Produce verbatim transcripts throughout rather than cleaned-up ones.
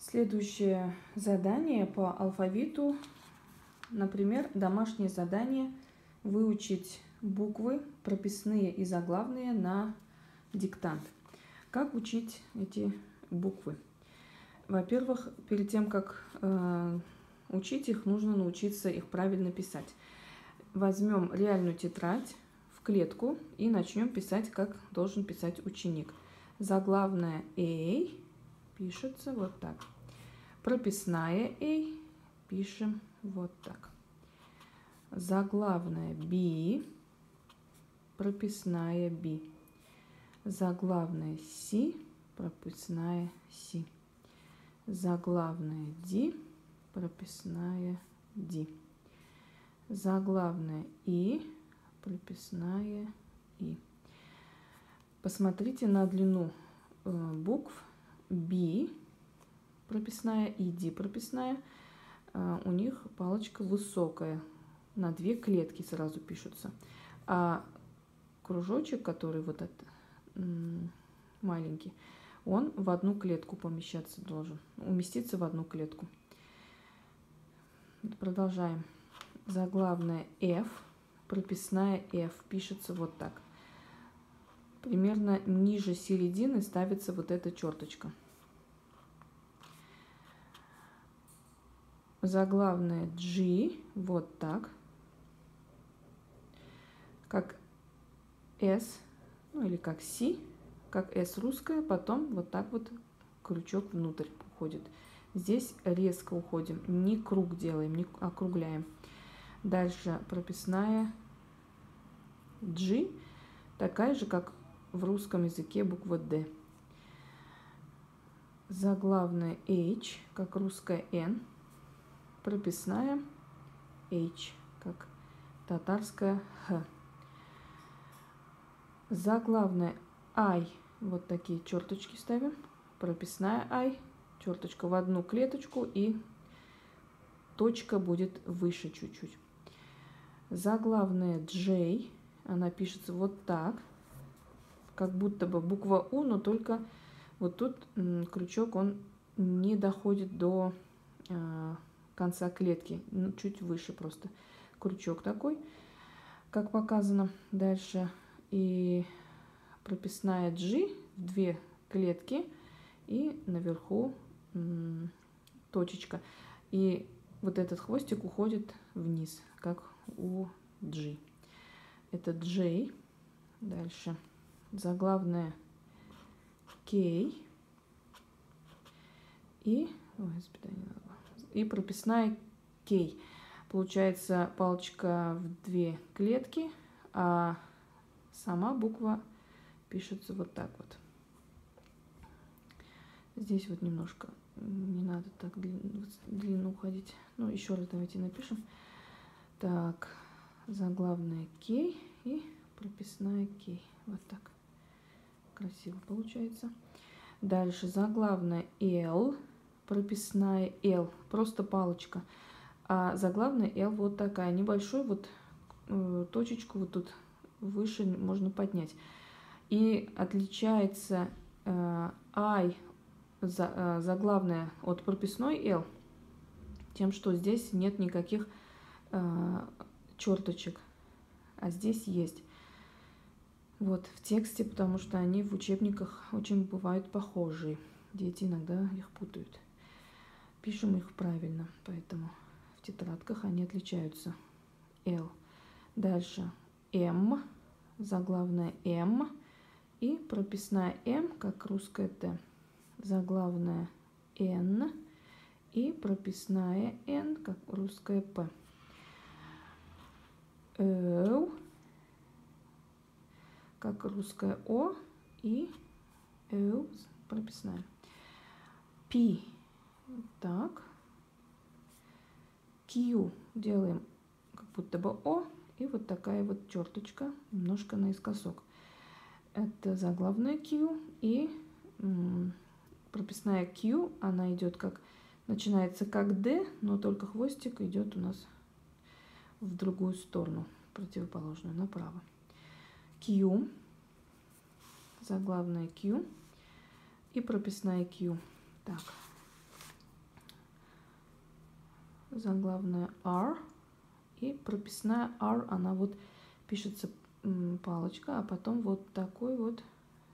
Следующее задание по алфавиту, например, домашнее задание выучить буквы прописные и заглавные на диктант. Как учить эти буквы? Во-первых, перед тем, как э, учить их, нужно научиться их правильно писать. Возьмем реальную тетрадь в клетку и начнем писать, как должен писать ученик. Заглавная «A» пишется вот так. Прописная «A» пишем вот так. Заглавная «B», прописная «B». Заглавная «C», прописная «C». Заглавная «D», прописная «D». Заглавная «И», прописная «И». Посмотрите на длину букв B, прописная, и D, прописная. У них палочка высокая, на две клетки сразу пишутся. А кружочек, который вот этот маленький, он в одну клетку помещаться должен, уместиться в одну клетку. Продолжаем. Заглавная F, прописная F пишется вот так. Примерно ниже середины ставится вот эта черточка. Заглавная G вот так. Как S, ну или как C, как S русская, потом вот так вот крючок внутрь уходит. Здесь резко уходим, не круг делаем, не округляем. Дальше прописная G, такая же, как в русском языке буква D. Заглавная H, как русская N. Прописная H, как татарская Х. Заглавная I, вот такие черточки ставим. Прописная I, черточка в одну клеточку, и точка будет выше чуть-чуть. Заглавная J, она пишется вот так, как будто бы буква У, но только вот тут крючок, он не доходит до э, конца клетки, ну, чуть выше просто крючок такой, как показано. Дальше и прописная G в две клетки, и наверху м, точечка. И вот этот хвостик уходит вниз, как у G. Это J. Дальше заглавная K. И, ой, и прописная K. Получается палочка в две клетки, а сама буква пишется вот так вот. Здесь вот немножко не надо так длинно, длинно уходить. Ну, еще раз давайте напишем. Так, заглавная K и прописная K. Вот так. Красиво получается. Дальше заглавная L, прописная L. Просто палочка. А заглавная L вот такая. Небольшую вот э, точечку вот тут выше можно поднять. И отличается э, I, за, э, заглавная, от прописной L тем, что здесь нет никаких э, черточек, а здесь есть. Вот в тексте, потому что они в учебниках очень бывают похожие. Дети иногда их путают. Пишем их правильно, поэтому в тетрадках они отличаются. L. Дальше M, заглавная M и прописная M, как русская Т. Заглавная N и прописная N, как русская П. О, как русская О, и О, прописная. P. Так. Q делаем как будто бы О, и вот такая вот черточка, немножко наискосок. Это заглавная Q, и м, прописная Q, она идет как, начинается как D, но только хвостик идет у нас в другую сторону, противоположную, направо. Q, заглавная Q и прописная Q. Так, заглавная R и прописная R, она вот пишется палочка, а потом вот такой вот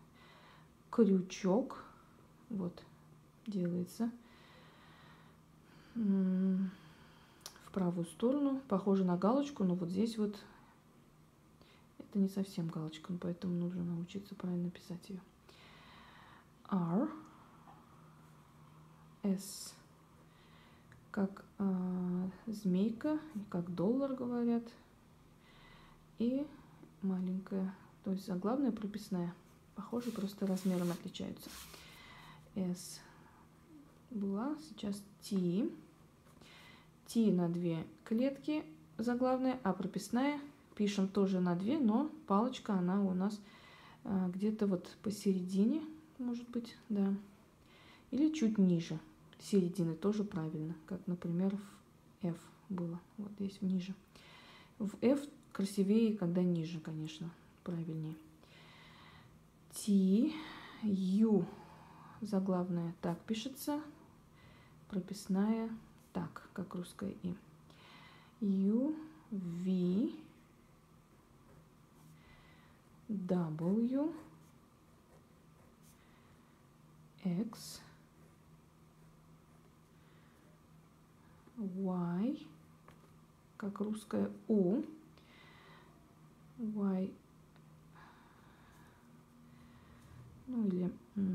крючок вот делается в правую сторону, похоже на галочку, но вот здесь вот это не совсем галочка, поэтому нужно научиться правильно писать ее. R, S, как э, змейка, как доллар говорят, и маленькая, то есть заглавная, прописная. Похоже, просто размером отличаются. S была, сейчас T. T на две клетки заглавная, а прописная пишем тоже на две, но палочка, она у нас а, где-то вот посередине, может быть, да, или чуть ниже середины, тоже правильно, как, например, в F было, вот здесь ниже. В F красивее, когда ниже, конечно, правильнее. T, U, заглавная так пишется, прописная так, как русское И. U, V, W, X, Y, как русское У, Y, ну или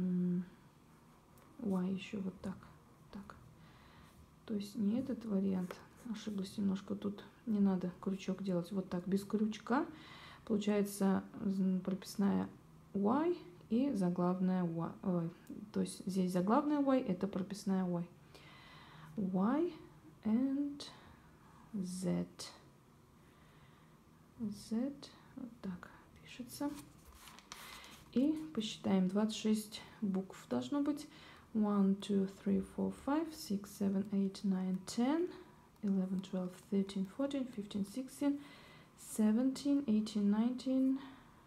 Y еще вот так, так. То есть не этот вариант, ошиблась немножко, тут не надо крючок делать, вот так, без крючка. Получается прописная Y и заглавная Y. Ой, то есть здесь заглавная Y, это прописная Y. Y and Z. Z, вот так пишется. И посчитаем, двадцать шесть букв должно быть. one, two, three, four, five, six, seven, eight, nine, ten, eleven, twelve, thirteen, fourteen, fifteen, sixteen, seventeen, eighteen, nineteen,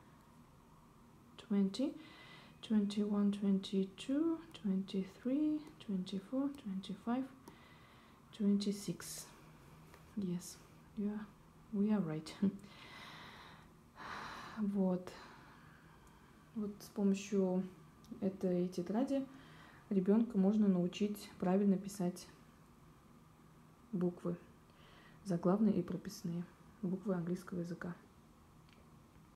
twenty, twenty-one, twenty-two, twenty-three, twenty-four, twenty-five, twenty-six. Yes, yeah, we are right. Вот. Вот с помощью этой тетради ребенка можно научить правильно писать буквы, заглавные и прописные, буквы английского языка.